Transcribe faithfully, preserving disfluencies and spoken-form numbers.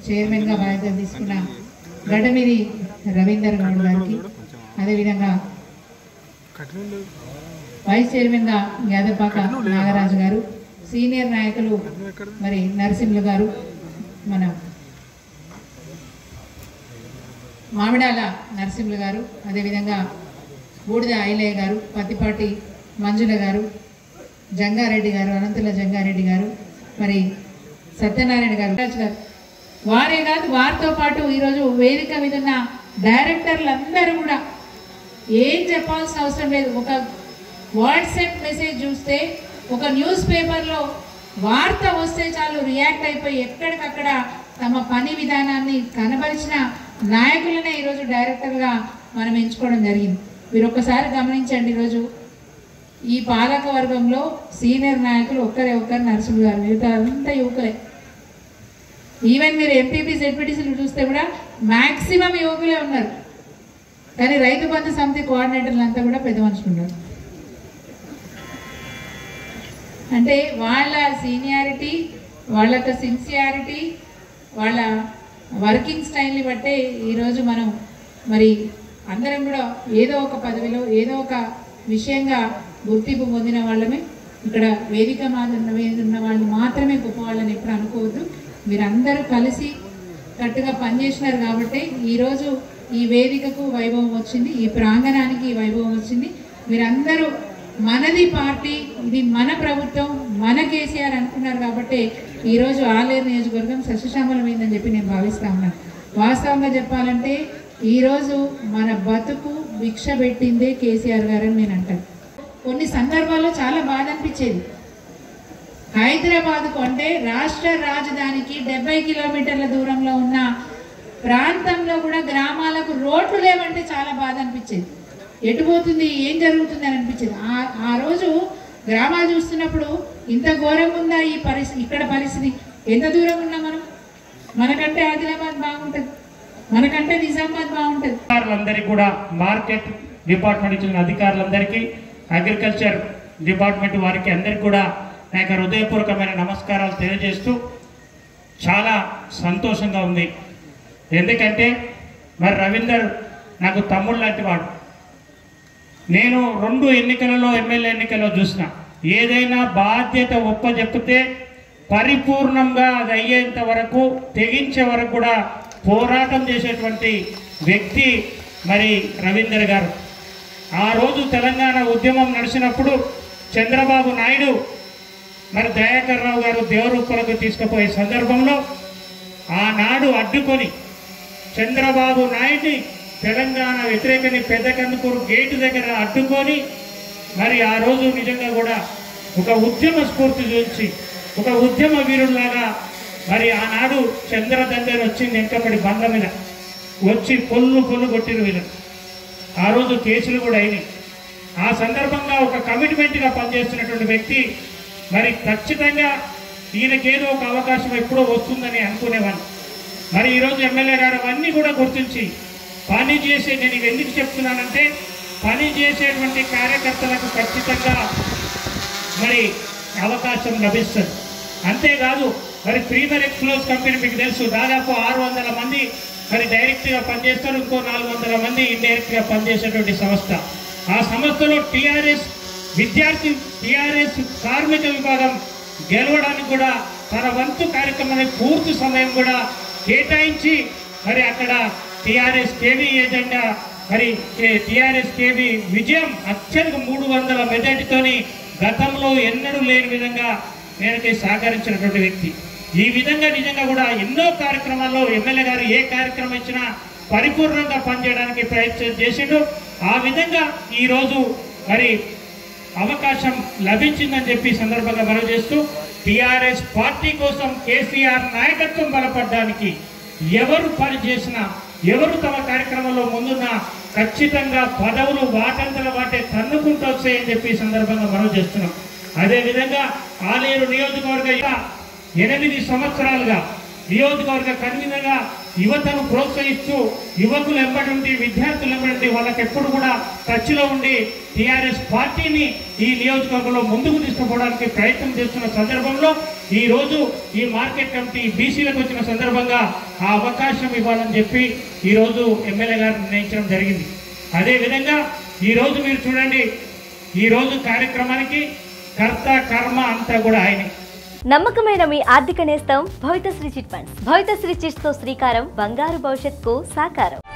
చైర్మన్గా బాధ్యతలు తీసుకున్న గడ్డమిది రవీందర్ గౌడ్ గారికి, అదేవిధంగా వైస్ చైర్మన్గా యాదపాక నాగరాజు గారు, సీనియర్ నాయకులు మరి నరసింహులు గారు, మన మామిడాల నరసింహులు గారు, అదేవిధంగా బూడిద ఐలయ్య గారు, పత్తిపాటి మంజుల గారు, జంగారెడ్డి గారు, అనంతుల జంగారెడ్డి గారు, మరి సత్యనారాయణ గారు గారు వారే కాదు, వారితో పాటు ఈరోజు వేదిక మీద ఉన్న డైరెక్టర్లు అందరూ కూడా ఏం చెప్పాల్సిన అవసరం లేదు. ఒక వాట్సాప్ మెసేజ్ చూస్తే, ఒక న్యూస్ పేపర్లో వార్త వస్తే చాలు రియాక్ట్ అయిపోయి ఎక్కడికక్కడ తమ పని విధానాన్ని కనబరిచిన నాయకులనే ఈరోజు డైరెక్టర్గా మనం ఎంచుకోవడం జరిగింది. మీరు ఒక్కసారి గమనించండి, ఈరోజు ఈ పాలక వర్గంలో సీనియర్ నాయకులు ఒక్కరే ఒక్కరు నరసింహ గారు, మిగతా అంతా యువకులే. ఈవెన్ మీరు ఎంపీపీ జెడ్పీటీసీలు చూస్తే కూడా మ్యాక్సిమం యువకులే ఉన్నారు. కానీ రైతు బంధు సమితి కోఆర్డినేటర్లు అంతా కూడా పెద్ద మనుషులు ఉన్నారు. అంటే వాళ్ళ సీనియారిటీ, వాళ్ళ యొక్క సిన్సియారిటీ, వాళ్ళ వర్కింగ్ స్టైల్ని బట్టే ఈరోజు మనం మరి అందరం కూడా ఏదో ఒక పదవిలో ఏదో ఒక విషయంగా గుర్తింపు పొందిన వాళ్ళమే. ఇక్కడ వేదిక మీద ఉన్న వాళ్ళు మాత్రమే గొప్ప వాళ్ళని ఎప్పుడు అనుకోవద్దు. మీరందరూ కలిసి కట్టుగా పనిచేసినారు కాబట్టి ఈరోజు ఈ వేదికకు వైభవం వచ్చింది, ఈ ప్రాంగణానికి వైభవం వచ్చింది. మీరందరూ మనది పార్టీ, ఇది మన ప్రభుత్వం, మన కేసీఆర్ అనుకున్నారు కాబట్టి ఈరోజు ఆలేరు నియోజకవర్గం సస్యశ్యామలమైందని చెప్పి నేను భావిస్తా ఉన్నాను. వాస్తవంగా చెప్పాలంటే ఈరోజు మన బతుకు భిక్ష పెట్టిందే కేసీఆర్ గారు అని నేను అంటాను. కొన్ని సందర్భాల్లో చాలా బాధ అనిపించేది. హైదరాబాద్కు అంటే రాష్ట్ర రాజధానికి డెబ్బై కిలోమీటర్ల దూరంలో ఉన్న ప్రాంతంలో కూడా గ్రామాలకు రోడ్లు లేవంటే చాలా బాధ అనిపించేది. ఎటుపోతుంది, ఏం జరుగుతుంది అని అనిపించేది. ఆ ఆ రోజు గ్రామాలు చూస్తున్నప్పుడు ఇంత ఘోరంగా ఉందా ఈ పరిస్థితి, ఇక్కడ పరిస్థితి, ఎంత దూరం ఉన్నా మనం, మనకంటే ఆదిలాబాద్ బాగుంటుంది, మనకంటే నిజామాబాద్ బాగుంటుంది. అధికారులందరికీ కూడా, మార్కెట్ డిపార్ట్మెంట్ ఇచ్చిన అధికారులందరికీ, అగ్రికల్చర్ డిపార్ట్మెంట్ వారికి అందరికీ కూడా నా యొక్క హృదయపూర్వకమైన నమస్కారాలు తెలియజేస్తూ చాలా సంతోషంగా ఉంది. ఎందుకంటే మరి రవీందర్ నాకు తమ్ముడు లాంటి వాడు. నేను రెండు ఎన్నికలలో ఎమ్మెల్యే ఎన్నికల్లో చూసిన, ఏదైనా బాధ్యత ఒప్పజెప్పితే పరిపూర్ణంగా అది అయ్యేంత వరకు, తెగించే వరకు కూడా పోరాటం చేసేటువంటి వ్యక్తి మరి రవీందర్ గారు. ఆ రోజు తెలంగాణ ఉద్యమం నడిచినప్పుడు చంద్రబాబు నాయుడు మరి దయాకర్ రావు గారు దేవరూపలకు తీసుకుపోయే సందర్భంలో ఆనాడు అడ్డుకొని చంద్రబాబు నాయుడిని తెలంగాణ వ్యతిరేకని పెద్దకందుకూరు గేటు దగ్గర అడ్డుకొని మరి ఆ రోజు నిజంగా కూడా ఒక ఉద్యమ స్ఫూర్తి చూసి, ఒక ఉద్యమ వీరుడిలాగా మరి ఆనాడు చంద్రదండని వచ్చింది వెంకపడి బండ్ల మీద వచ్చి పొల్లు పొల్లు కొట్టిన వీళ్ళు. ఆ రోజు కేసులు కూడా అయినాయి. ఆ సందర్భంగా ఒక కమిట్మెంట్గా పనిచేస్తున్నటువంటి వ్యక్తి మరి ఖచ్చితంగా ఈయనకేదో ఒక అవకాశం ఎప్పుడో వస్తుందని అనుకునేవాడిని. మరి ఈరోజు ఎమ్మెల్యే గారు అవన్నీ కూడా గుర్తించి పని చేసే, నేను ఇవి ఎందుకు చెప్తున్నానంటే పని చేసేటువంటి కార్యకర్తలకు ఖచ్చితంగా మరి అవకాశం లభిస్తుంది. అంతేకాదు మరి ప్రీమియర్ ఎక్స్ప్లోజ్ కంపెనీ మీకు తెలుసు, దాదాపు ఆరు వందల మంది మరి డైరెక్ట్గా పనిచేస్తారు, ఇంకో నాలుగు వందల మంది ఇండైరెక్ట్గా పనిచేసేటువంటి సంస్థ. ఆ సంస్థలో టీఆర్ఎస్ విద్యార్థి, టీఆర్ఎస్ కార్మిక విభాగం గెలవడానికి కూడా తన వంతు కార్యక్రమాన్ని పూర్తి సమయం కూడా కేటాయించి మరి అక్కడ టీఆర్ఎస్ కేవీ ఏజెండా మరి టీఆర్ఎస్ కేవీ విజయం అత్యధిక మూడు వందల మెజార్టీతోని గతంలో ఎన్నడూ లేని విధంగా నేనకి సహకరించినటువంటి వ్యక్తి. ఈ విధంగా నిజంగా కూడా ఎన్నో కార్యక్రమాల్లో ఎమ్మెల్యే గారు ఏ కార్యక్రమం ఇచ్చినా పరిపూర్ణంగా పనిచేయడానికి ప్రయత్నం చేసిండు. ఆ విధంగా ఈరోజు మరి అవకాశం లభించిందని చెప్పి సందర్భంగా మనవి చేస్తూ టీఆర్ఎస్ పార్టీ కోసం కేసీఆర్ నాయకత్వం బలపడడానికి ఎవరు పని చేసినా, ఎవరు తమ కార్యక్రమంలో ముందున్నా ఖచ్చితంగా పదవులు వాటంతల వాటే తన్నుకుంటూ వస్తాయని చెప్పి సందర్భంగా మనవి చేస్తున్నాం. అదేవిధంగా ఆలేరు నియోజకవర్గ ఎనిమిది సంవత్సరాలుగా నియోజకవర్గ కన్వీనర్గా యువతను ప్రోత్సహిస్తూ యువకులు ఎంబడి ఉండి విద్యార్థులు ఎంబడి వాళ్ళకి ఎప్పుడు కూడా టచ్లో ఉండి టీఆర్ఎస్ పార్టీని ఈ నియోజకవర్గంలో ముందుకు తీసుకుపోవడానికి ప్రయత్నం చేస్తున్న సందర్భంలో ఈరోజు ఈ మార్కెట్ కమిటీ బీసీలకు వచ్చిన సందర్భంగా ఆ అవకాశం ఇవ్వాలని చెప్పి ఈరోజు ఎమ్మెల్యే గారు నిర్ణయించడం జరిగింది. అదేవిధంగా ఈరోజు మీరు చూడండి, ఈరోజు కార్యక్రమానికి కర్త కర్మ అంతా కూడా ఆయనే. నమ్మకమైన మీ ఆర్థిక నేస్తం Bhavithasri chit funds. Bhavithasri chits తో శ్రీకారం బంగారు భవిష్యత్తుకు సాకారం.